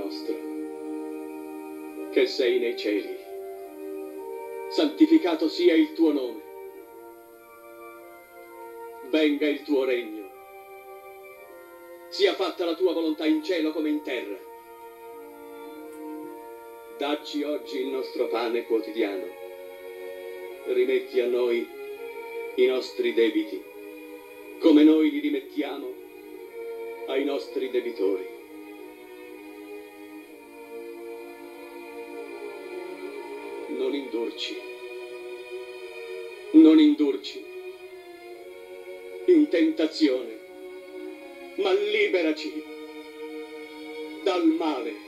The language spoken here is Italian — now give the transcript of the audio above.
nostro, che sei nei cieli, santificato sia il tuo nome. Venga il tuo regno. Sia fatta la tua volontà in cielo come in terra. Dacci oggi il nostro pane quotidiano. Rimetti a noi i nostri debiti, come noi li rimettiamo ai nostri debitori. Non indurci in tentazione, ma liberaci dal male.